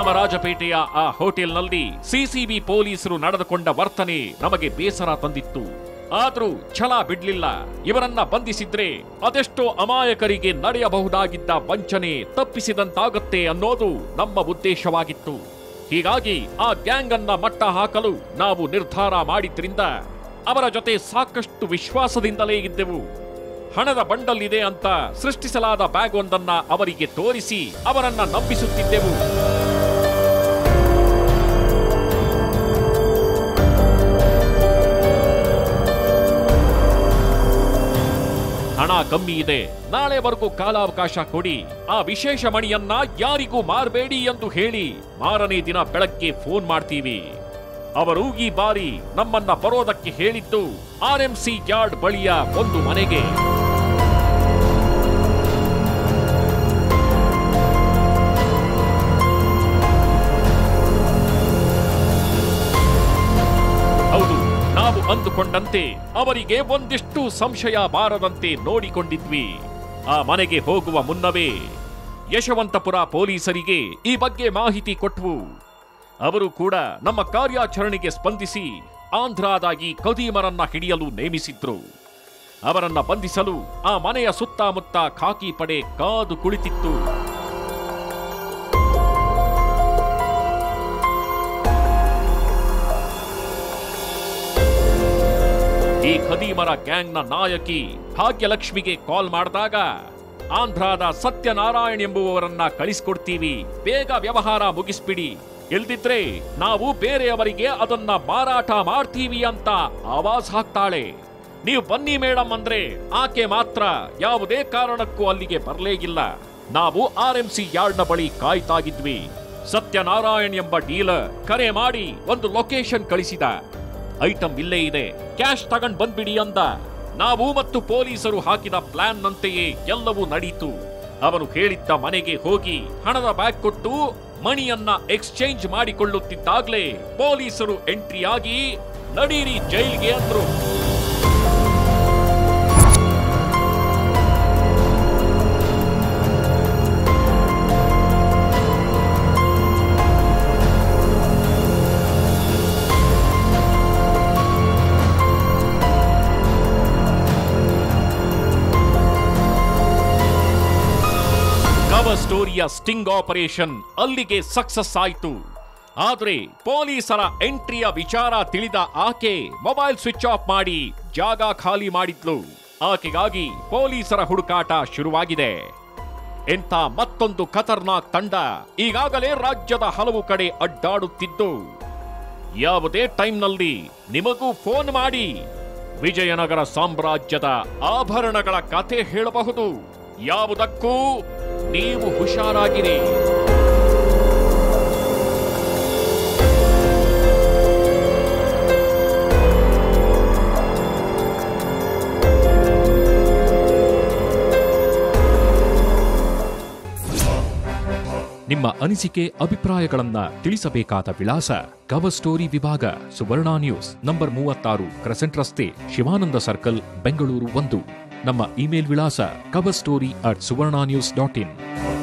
ಚಾಮರಾಜಪೇಟೆಯ ಆ ಹೋಟೆಲ್ನಲ್ಲಿ ಸಿಸಿಬಿ ಪೊಲೀಸರು ನಡೆದುಕೊಂಡ ವರ್ತನೆ ನಮಗೆ ಬೇಸರ ತಂದಿತ್ತು. ಆದ್ರೂ ಛಲ ಬಿಡ್ಲಿಲ್ಲ. ಇವರನ್ನ ಬಂಧಿಸಿದ್ರೆ ಅದೆಷ್ಟೋ ಅಮಾಯಕರಿಗೆ ನಡೆಯಬಹುದಾಗಿದ್ದ ವಂಚನೆ ತಪ್ಪಿಸಿದಂತಾಗತ್ತೆ ಅನ್ನೋದು ನಮ್ಮ ಉದ್ದೇಶವಾಗಿತ್ತು. ಹೀಗಾಗಿ ಆ ಗ್ಯಾಂಗ್ ಅನ್ನ ಮಟ್ಟ ಹಾಕಲು ನಾವು ನಿರ್ಧಾರ ಮಾಡಿದ್ರಿಂದ ಅವರ ಜೊತೆ ಸಾಕಷ್ಟು ವಿಶ್ವಾಸದಿಂದಲೇ ಇದ್ದೆವು. ಹಣದ ಬಂಡಲ್ ಇದೆ ಅಂತ ಸೃಷ್ಟಿಸಲಾದ ಬ್ಯಾಗ್ ಒಂದನ್ನ ಅವರಿಗೆ ತೋರಿಸಿ ಅವರನ್ನ ನಂಬಿಸುತ್ತಿದ್ದೆವು. ಹಣ ಕಮ್ಮಿ ಇದೆ, ನಾಳೆವರೆಗೂ ಕಾಲಾವಕಾಶ ಕೊಡಿ, ಆ ವಿಶೇಷ ಮಣಿಯನ್ನ ಯಾರಿಗೂ ಮಾರಬೇಡಿ ಎಂದು ಹೇಳಿ ಮಾರನೇ ದಿನ ಬೆಳಗ್ಗೆ ಫೋನ್ ಮಾಡ್ತೀವಿ. ಅವರು ಈ ಬಾರಿ ನಮ್ಮನ್ನ ಬರೋದಕ್ಕೆ ಹೇಳಿದ್ದು ಆರ್ಎಂಸಿ ಯಾರ್ಡ್ ಬಳಿಯ ಒಂದು ಮನೆಗೆ. ಹೌದು, ನಾವು ಅಂದುಕೊಂಡಂತೆ ಅವರಿಗೆ ಒಂದಿಷ್ಟು ಸಂಶಯ ಬಾರದಂತೆ ನೋಡಿಕೊಂಡಿದ್ವಿ. ಆ ಮನೆಗೆ ಹೋಗುವ ಮುನ್ನವೇ ಯಶವಂತಪುರ ಪೊಲೀಸರಿಗೆ ಈ ಬಗ್ಗೆ ಮಾಹಿತಿ ಕೊಟ್ವು. ಅವರು ಕೂಡ ನಮ್ಮ ಕಾರ್ಯಾಚರಣೆಗೆ ಸ್ಪಂದಿಸಿ ಆಂಧ್ರದ ಈ ಖದೀಮರನ್ನ ಹಿಡಿಯಲು ನೇಮಿಸಿದ್ರು. ಅವರನ್ನ ಬಂಧಿಸಲು ಆ ಮನೆಯ ಸುತ್ತಮುತ್ತ ಖಾಕಿ ಪಡೆ ಕಾದು ಕುಳಿತಿತ್ತು. ಈ ಖದೀಮರ ಗ್ಯಾಂಗ್ನ ನಾಯಕಿ ಭಾಗ್ಯಲಕ್ಷ್ಮಿಗೆ ಕಾಲ್ ಮಾಡಿದಾಗ ಆಂಧ್ರದ ಸತ್ಯನಾರಾಯಣ್ ಎಂಬುವವರನ್ನ ಕಳಿಸ್ಕೊಡ್ತೀವಿ, ಬೇಗ ವ್ಯವಹಾರ ಮುಗಿಸ್ಬಿಡಿ, ಇಲ್ದಿದ್ರೆ ನಾವು ಬೇರೆಯವರಿಗೆ ಅದನ್ನ ಮಾರಾಟ ಮಾಡ್ತೀವಿ ಅಂತ ಆವಾಜ್ ಹಾಕ್ತಾಳೆ. ನೀವು ಬನ್ನಿ ಮೇಡಮ್ ಅಂದ್ರೆ ಆಕೆ ಮಾತ್ರ ಯಾವುದೇ ಕಾರಣಕ್ಕೂ ಅಲ್ಲಿಗೆ ಬರಲೇ ಇಲ್ಲ. ನಾವು ಆರ್ಎಂಸಿ ಯಾರ್ಡ್ನ ಬಳಿ ಕಾಯ್ತಾಗಿದ್ವಿ. ಸತ್ಯನಾರಾಯಣ್ ಎಂಬ ಡೀಲರ್ ಕರೆ ಮಾಡಿ ಒಂದು ಲೊಕೇಶನ್ ಕಳಿಸಿದ. ಐಟಂ ಇಲ್ಲೇ ಇದೆ, ಕ್ಯಾಶ್ ತಗೊಂಡ್ ಬಂದ್ಬಿಡಿ ಅಂದ. ನಾವು ಮತ್ತು ಪೊಲೀಸರು ಹಾಕಿದ ಪ್ಲಾನ್ ನಂತೆಯೇ ಎಲ್ಲವೂ ನಡೀತು. ಅವನು ಹೇಳಿದ್ದ ಮನೆಗೆ ಹೋಗಿ ಹಣದ ಬ್ಯಾಗ್ ಕೊಟ್ಟು ಮಣಿಯನ್ನ ಎಕ್ಸ್ಚೇಂಜ್ ಮಾಡಿಕೊಳ್ಳುತ್ತಿದ್ದಾಗ್ಲೇ ಪೊಲೀಸರು ಎಂಟ್ರಿ ಆಗಿ ನಡೀರಿ ಜೈಲ್ಗೆ ಅಂದ್ರು. ಸ್ಟೋರಿಯ ಸ್ಟಿಂಗ್ ಆಪರೇಷನ್ ಅಲ್ಲಿಗೆ ಸಕ್ಸಸ್ ಆಯಿತು. ಆದ್ರೆ ಪೊಲೀಸರ ಎಂಟ್ರಿಯ ವಿಚಾರ ತಿಳಿದ ಆಕೆ ಮೊಬೈಲ್ ಸ್ವಿಚ್ ಆಫ್ ಮಾಡಿ ಜಾಗ ಖಾಲಿ ಮಾಡಿದ್ಲು. ಆಕೆಗಾಗಿ ಪೊಲೀಸರ ಹುಡುಕಾಟ ಶುರುವಾಗಿದೆ. ಎಂಥ ಮತ್ತೊಂದು ಖತರ್ನಾಕ್ ತಂಡ ಈಗಾಗಲೇ ರಾಜ್ಯದ ಹಲವು ಕಡೆ ಅಡ್ಡಾಡುತ್ತಿದ್ದು, ಯಾವುದೇ ಟೈಮ್ನಲ್ಲಿ ನಿಮಗೂ ಫೋನ್ ಮಾಡಿ ವಿಜಯನಗರ ಸಾಮ್ರಾಜ್ಯದ ಆಭರಣಗಳ ಕಥೆ ಹೇಳಬಹುದು. ಯಾವುದಕ್ಕೂ ನೀವು ಹುಷಾರಾಗಿರಿ. ನಿಮ್ಮ ಅನಿಸಿಕೆ ಅಭಿಪ್ರಾಯಗಳನ್ನ ತಿಳಿಸಬೇಕಾದ ವಿಳಾಸ ಕವರ್ ಸ್ಟೋರಿ ವಿಭಾಗ, ಸುವರ್ಣ ನ್ಯೂಸ್, ನಂಬರ್ 36, ಕ್ರೆಸೆಂಟ್ ರಸ್ತೆ, ಶಿವಾನಂದ ಸರ್ಕಲ್, ಬೆಂಗಳೂರು 1. ನಮ್ಮ ಇಮೇಲ್ ವಿಳಾಸ coverstory@suvarnanews.in.